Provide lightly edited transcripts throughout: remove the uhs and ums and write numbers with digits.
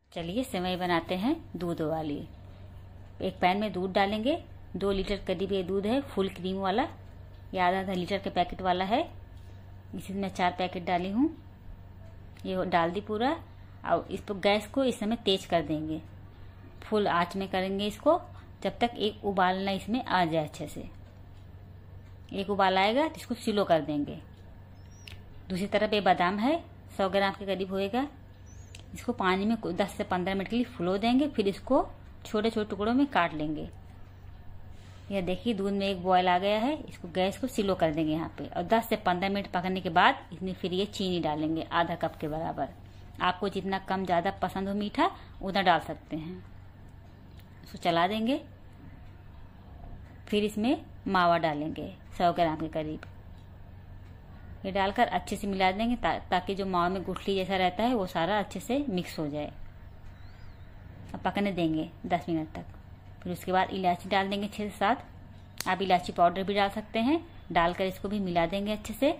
चलिए सेवई बनाते हैं दूध वाली। एक पैन में दूध डालेंगे। 2 लीटर करीब ये दूध है, फुल क्रीम वाला। ये आधा लीटर के पैकेट वाला है। इसमें 4 पैकेट डाली हूँ। ये डाल दी पूरा। और इसको गैस को इस समय तेज कर देंगे। फुल आंच में करेंगे इसको जब तक एक उबालना इसमें आ जाए अच्छे से। एक उबाल आएगा तो इसको स्लो कर देंगे। दूसरी तरफ ये बादाम है, 100 ग्राम के करीब होएगा। इसको पानी में 10 से 15 मिनट के लिए फुलो देंगे। फिर इसको छोटे छोटे टुकड़ों में काट लेंगे। यह देखिए दूध में एक बॉयल आ गया है। इसको गैस को स्लो कर देंगे यहाँ पे। और 10 से 15 मिनट पकने के बाद इसमें फिर ये चीनी डालेंगे आधा कप के बराबर। आपको जितना कम ज्यादा पसंद हो मीठा उतना डाल सकते हैं। इसको चला देंगे। फिर इसमें मावा डालेंगे 100 ग्राम के करीब। ये डालकर अच्छे से मिला देंगे ताकि जो मावा में गुठली जैसा रहता है वो सारा अच्छे से मिक्स हो जाए। अब पकने देंगे 10 मिनट तक। फिर उसके बाद इलायची डाल देंगे 6 से 7। आप इलायची पाउडर भी डाल सकते हैं। डालकर इसको भी मिला देंगे अच्छे से।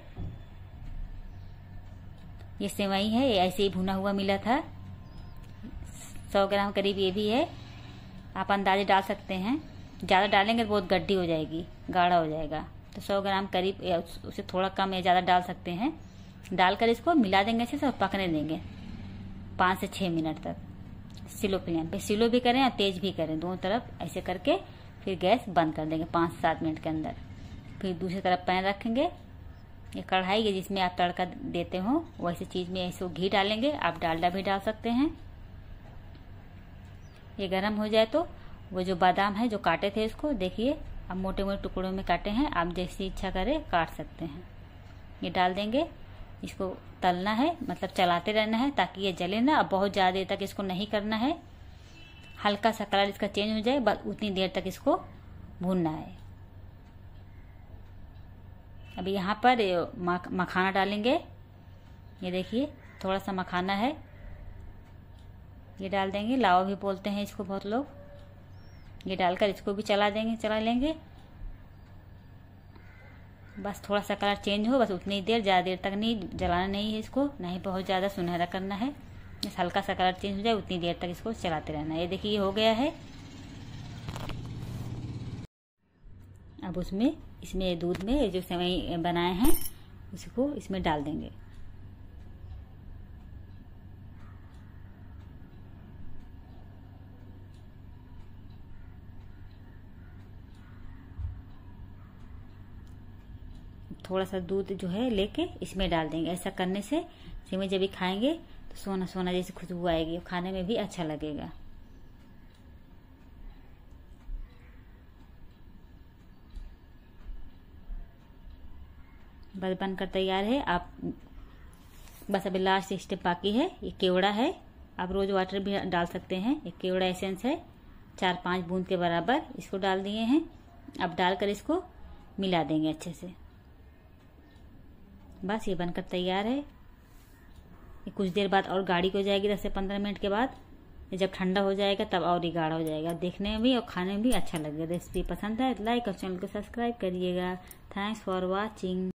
ये सेवई है, ये ऐसे ही भुना हुआ मिला था। 100 ग्राम करीब ये भी है। आप अंदाजे डाल सकते हैं। ज्यादा डालेंगे तो बहुत गड्डी हो जाएगी, गाढ़ा हो जाएगा। तो 100 ग्राम करीब या उससे थोड़ा कम या ज्यादा डाल सकते हैं। डालकर इसको मिला देंगे अच्छे से और पकने देंगे 5 से 6 मिनट तक स्लो फ्लेम पे। स्लो भी करें और तेज भी करें, दोनों तरफ ऐसे करके फिर गैस बंद कर देंगे 5 से 7 मिनट के अंदर। फिर दूसरी तरफ पैन रखेंगे। ये कढ़ाई है जिसमें आप तड़का देते हो, वैसे चीज में ऐसे घी डालेंगे। आप डालडा भी डाल सकते हैं। ये गर्म हो जाए तो वो जो बादाम है जो काटे थे इसको देखिए अब मोटे मोटे टुकड़ों में काटे हैं। आप जैसी इच्छा करें काट सकते हैं। ये डाल देंगे। इसको तलना है, मतलब चलाते रहना है ताकि ये जले ना। अब बहुत ज्यादा देर तक इसको नहीं करना है। हल्का सा कलर इसका चेंज हो जाए बस उतनी देर तक इसको भूनना है। अभी यहाँ पर मखाना डालेंगे। ये देखिए थोड़ा सा मखाना है, ये डाल देंगे। लावा भी बोलते हैं इसको बहुत लोग। ये डालकर इसको भी चला लेंगे। बस थोड़ा सा कलर चेंज हो, बस उतनी देर, ज्यादा देर तक नहीं, जलाना नहीं है इसको, नहीं बहुत ज्यादा सुनहरा करना है। बस हल्का सा कलर चेंज हो जाए उतनी देर तक इसको चलाते रहना है। ये देखिए ये हो गया है। अब इसमें दूध में जो सेवई बनाए हैं उसको इसमें डाल देंगे। थोड़ा सा दूध जो है लेके इसमें डाल देंगे। ऐसा करने से सेवई जब भी खाएंगे तो सोना सोना जैसी खुशबू आएगी, खाने में भी अच्छा लगेगा। बस बनकर तैयार है। आप बस अभी लास्ट स्टेप बाकी है। ये केवड़ा है, आप रोज वाटर भी डाल सकते हैं। ये केवड़ा एसेंस है, 4-5 बूंद के बराबर इसको डाल दिए हैं। अब डालकर इसको मिला देंगे अच्छे से। बस ये बनकर तैयार है। ये कुछ देर बाद और गाढ़ी हो जाएगी, 10 से 15 मिनट के बाद। जब ठंडा हो जाएगा तब और ही गाढ़ा हो जाएगा। देखने में भी और खाने में भी अच्छा लगेगा। रेसिपी पसंद है लाइक और चैनल को सब्सक्राइब करिएगा। Thanks for watching.